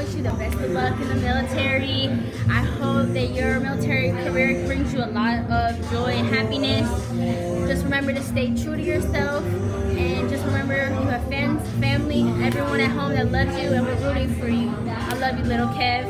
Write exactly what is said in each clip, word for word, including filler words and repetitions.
wish you the best of luck in the military. I hope that your military career brings you a lot of joy and happiness. Just remember to stay true to yourself, and just remember you have fans, family, everyone at home that loves you, and we're rooting for you. I love you, little Kev.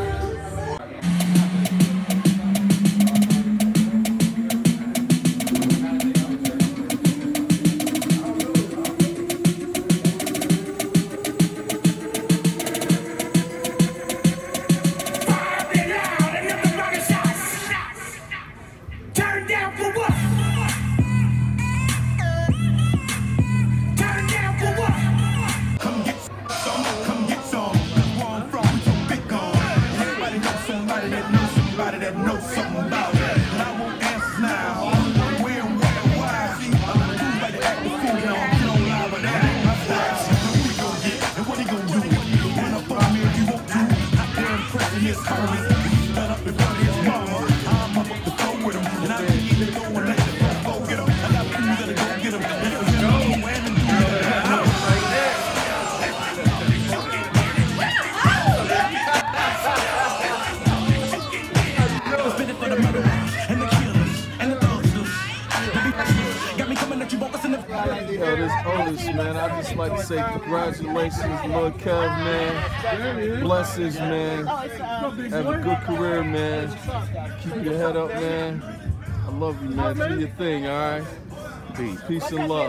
Yo, this oldest, man, I just like to say congratulations, little Kev, man. Blessings, man. Have a good career, man. Keep your head up, man. I love you, man. Do your thing, all right? Peace, Peace and love.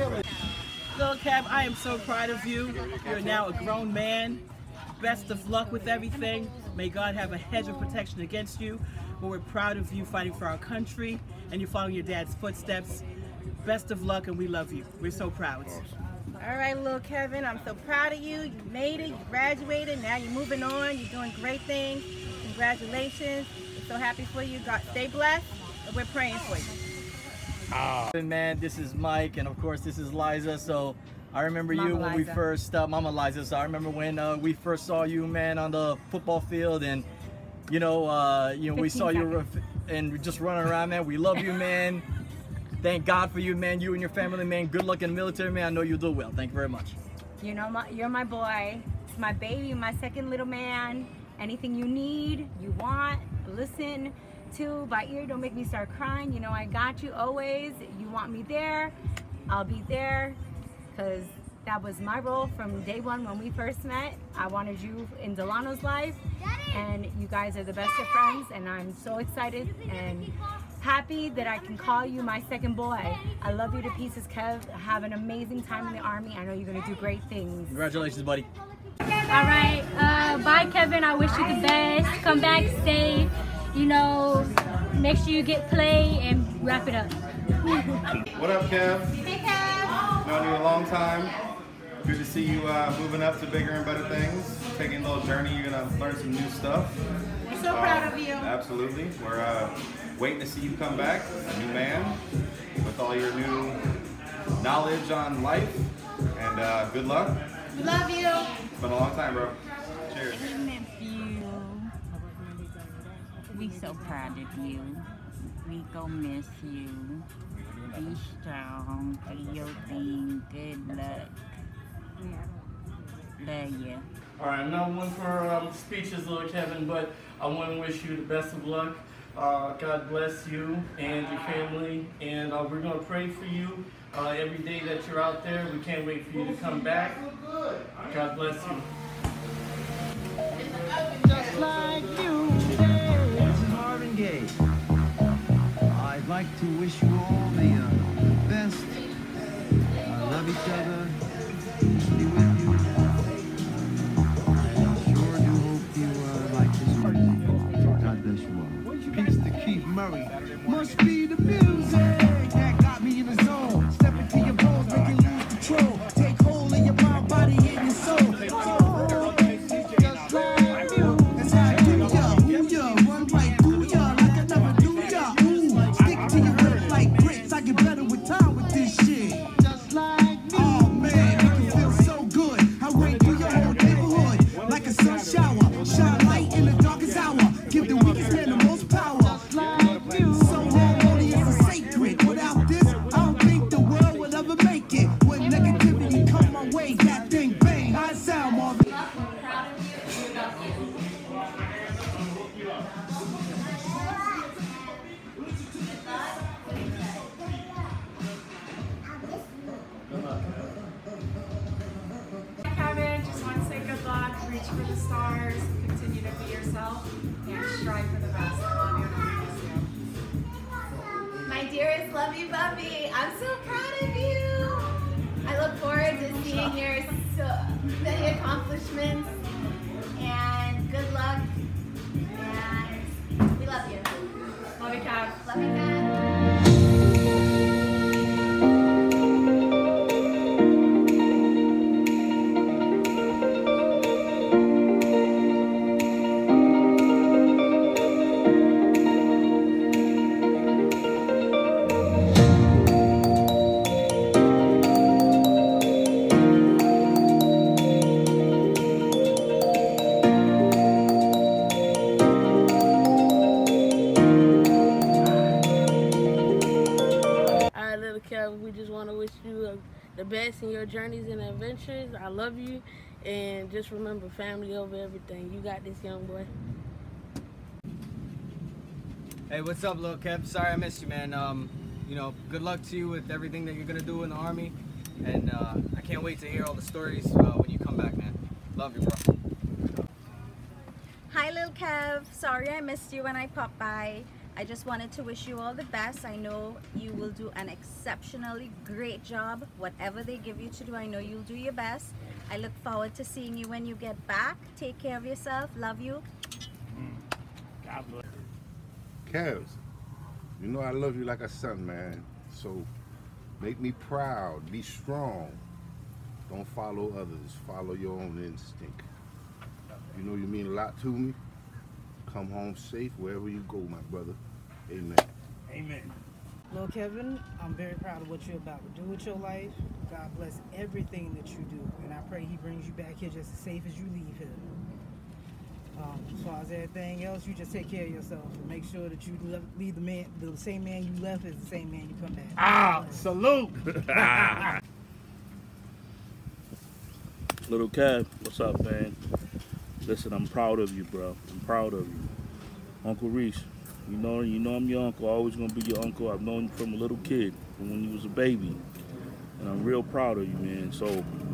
Little Kev, I am so proud of you. You're now a grown man. Best of luck with everything. May God have a hedge of protection against you. But we're proud of you fighting for our country, and you're following your dad's footsteps. Best of luck, and we love you. We're so proud. All right, little Kevin, I'm so proud of you. You made it, you graduated, now you're moving on. You're doing great things. Congratulations. We're so happy for you. God, stay blessed, and we're praying for you. Ah. Man, this is Mike, and of course this is Liza. So I remember Mama you when Liza. we first, uh, Mama Liza, so I remember when uh, we first saw you, man, on the football field, and you know, uh, you know, we saw you and just running around, man. We love you, man. Thank God for you, man. You and your family, man. Good luck in the military, man. I know you'll do well. Thank you very much. You know, my, you're my boy. It's my baby, my second little man. Anything you need, you want, listen to by ear. Don't make me start crying. You know, I got you always. You want me there, I'll be there, because that was my role from day one when we first met. I wanted you in Delano's life, and you guys are the best of friends, and I'm so excited and happy that I can call you my second boy. I love you to pieces, Kev. Have an amazing time in the Army. I know you're gonna do great things. Congratulations, buddy. All right, uh, bye, Kevin. I wish you the best. Come back safe. You know, make sure you get play and wrap it up. What up, Kev? Hey, Kev. Known you a long time. Good to see you uh, moving up to bigger and better things. Taking a little journey. You're gonna learn some new stuff. We're so proud of you. Absolutely. We're uh, waiting to see you come back, a new man, with all your new knowledge on life. And uh, good luck. We love you. It's been a long time, bro. Cheers. Hey, nephew. We so proud of you. We gon' miss you. Be strong. Do your thing. Good luck. Love you. All right, I'm not one for um, speeches, little Kevin, but I want to wish you the best of luck. Uh, God bless you and your family, and uh, we're going to pray for you uh, every day that you're out there. We can't wait for you to come back. God bless you. Just like you, this is Marvin Gaye. I'd like to wish you all the uh, best. I love each other. Be with you. I sure do hope you uh, like this music. God bless you all. Peace to Keith Murray. Must be the music that got me in the zone. Step into your bones, make you lose control. Take hold in your mind, body, and your soul. Oh, just like you. That's how I do ya. Ooh, ya. Run right through ya like I never do ya. Ooh, stick to your grip like bricks. I get better with time with this shit. Just like me. Oh man, make you feel so good. strive for the best. Love you. My dearest lovey Bubby, I'm so proud of you. I look forward to seeing your so many accomplishments, and good luck, and we love you. Love you, Kev. Love you, Kev. We just want to wish you uh, the best in your journeys and adventures. I love you, and just remember, family over everything. You got this, young boy. Hey, what's up, Lil Kev? Sorry I missed you, man. Um, you know, good luck to you with everything that you're gonna do in the Army, and uh, I can't wait to hear all the stories uh, when you come back, man. Love you, bro. Hi, Lil Kev. Sorry I missed you when I popped by. I just wanted to wish you all the best. I know you will do an exceptionally great job. Whatever they give you to do, I know you'll do your best. I look forward to seeing you when you get back. Take care of yourself. Love you. God bless. Kevs, you know I love you like a son, man. So make me proud. Be strong. Don't follow others. Follow your own instinct. You know you mean a lot to me. Come home safe wherever you go, my brother. Amen. Amen. Lil Kevin, I'm very proud of what you're about to do with your life. God bless everything that you do, and I pray He brings you back here just as safe as you leave here. Um, as far as everything else, you just take care of yourself and make sure that you leave the man, the same man you left is the same man you come back. Ah, salute. Little Kev, what's up, man? Listen, I'm proud of you, bro. I'm proud of you. Uncle Reese, you know you know I'm your uncle. Always gonna be your uncle. I've known you from a little kid, from when you was a baby. And I'm real proud of you, man. So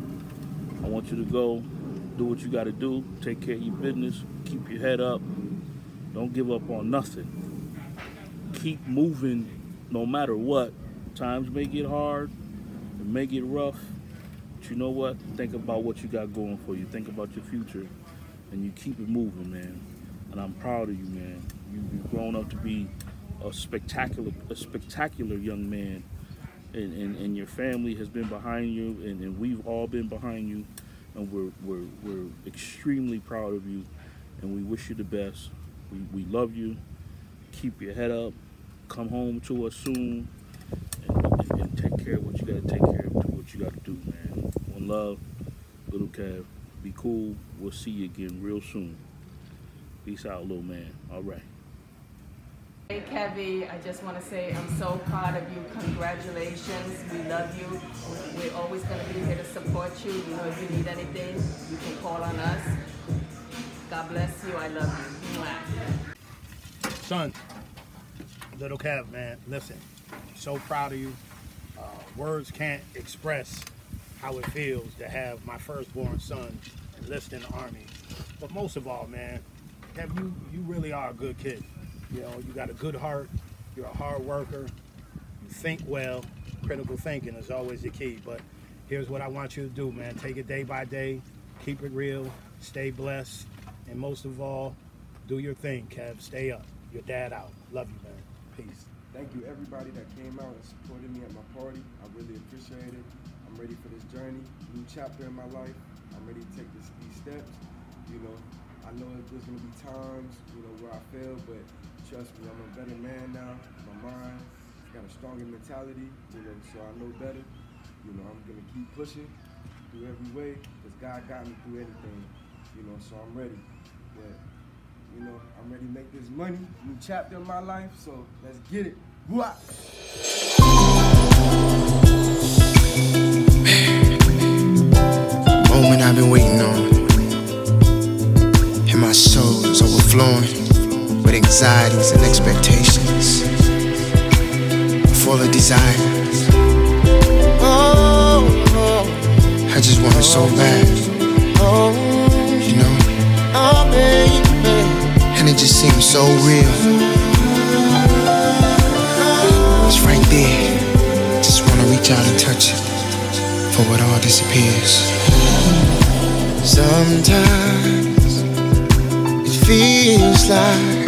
I want you to go, do what you gotta do, take care of your business, keep your head up. Don't give up on nothing. Keep moving no matter what. Times may get hard, it may get rough, but you know what? Think about what you got going for you. Think about your future. And you keep it moving, man. And I'm proud of you, man. You, you've grown up to be a spectacular, a spectacular young man, and, and, and your family has been behind you, and, and we've all been behind you, and we're we're we're extremely proud of you, and we wish you the best. We we love you. Keep your head up. Come home to us soon, and, and, and take care of what you gotta take care of. Do what you gotta do, man. One love, Little Kev. Be cool. We'll see you again real soon. Peace out, little man. All right. Hey, Kevy, I just want to say I'm so proud of you. Congratulations. We love you. We're always going to be here to support you. You know, if you need anything, you can call on us. God bless you. I love you. Mwah. Son, Little Kev, man, listen, I'm so proud of you. Uh, words can't express how it feels to have my firstborn son enlist in the Army. But most of all, man, Kev, you, you really are a good kid. You know, you got a good heart, you're a hard worker, you think well. Critical thinking is always the key. But here's what I want you to do, man. Take it day by day, keep it real, stay blessed, and most of all, do your thing, Kev. Stay up. Your dad out. Love you, man. Peace. Thank you everybody that came out and supported me at my party. I really appreciate it. I'm ready for this journey, new chapter in my life. I'm ready to take this, these steps. You know, I know that there's gonna be times, you know, where I fail, but trust me, I'm a better man now. My mind got a stronger mentality, you know, so I know better. You know, I'm gonna keep pushing through every way, because God got me through anything, you know, so I'm ready. But, you know, I'm ready to make this money, new chapter in my life, so let's get it. Whoa! Moment I've been waiting on, and my soul is overflowing with anxieties and expectations, full of desires. Oh, oh, I just want it so bad, oh, you know. Oh, baby. And it just seems so real. It's right there. Just wanna reach out and touch it before it all disappears. Sometimes it feels like